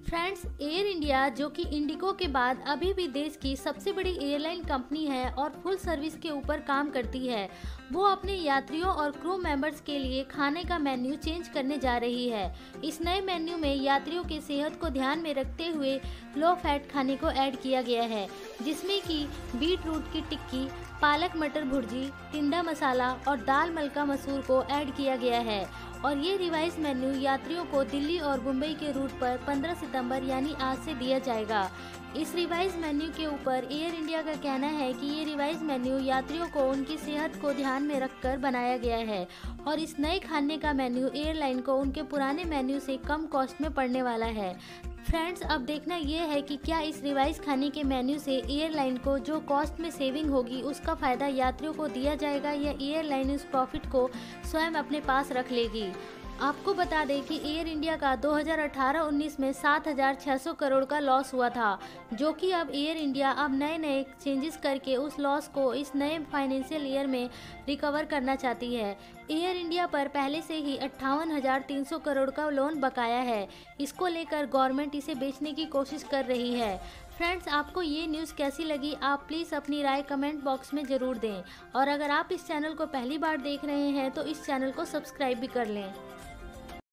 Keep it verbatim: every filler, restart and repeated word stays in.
Friends, air India जो कि Indigo के बाद अभी भी देश की सबसे बड़ी एयरलाइन कंपनी है और फुल सर्विस के ऊपर काम करती है, वो अपने यात्रियों और क्रू मेंबर्स के लिए खाने का मेन्यू चेंज करने जा रही है। इस नए मेन्यू में यात्रियों के सेहत को ध्यान में रखते हुए लो फैट खाने को ऐड किया गया है, जिसमें कि बीट रूट की टिक्की, पालक मटर भुर्जी, टिंडा मसाला और दाल मलका मसूर को ऐड किया गया है। और ये रिवाइज मेन्यू यात्रियों को दिल्ली और मुंबई के रूट पर पंद्रह सितंबर यानी आज से दिया जाएगा। इस रिवाइज मेन्यू के ऊपर एयर इंडिया का कहना है कि ये रिवाइज मेन्यू यात्रियों को उनकी सेहत को ध्यान में रखकर बनाया गया है और इस नए खाने का मेन्यू एयरलाइन को उनके पुराने मेन्यू से कम कॉस्ट में पड़ने वाला है। फ्रेंड्स, अब देखना यह है कि क्या इस रिवाइज खाने के मेन्यू से एयरलाइन को जो कॉस्ट में सेविंग होगी उसका फ़ायदा यात्रियों को दिया जाएगा या एयरलाइन उस प्रॉफिट को स्वयं अपने पास रख लेगी। आपको बता दें कि एयर इंडिया का दो हज़ार अठारह उन्नीस में सात हज़ार छह सौ करोड़ का लॉस हुआ था, जो कि अब एयर इंडिया अब नए नए चेंजेस करके उस लॉस को इस नए फाइनेंशियल ईयर में रिकवर करना चाहती है। एयर इंडिया पर पहले से ही अट्ठावन हज़ार तीन सौ करोड़ का लोन बकाया है। इसको लेकर गवर्नमेंट इसे बेचने की कोशिश कर रही है। फ्रेंड्स, आपको ये न्यूज़ कैसी लगी, आप प्लीज़ अपनी राय कमेंट बॉक्स में ज़रूर दें और अगर आप इस चैनल को पहली बार देख रहे हैं तो इस चैनल को सब्सक्राइब भी कर लें।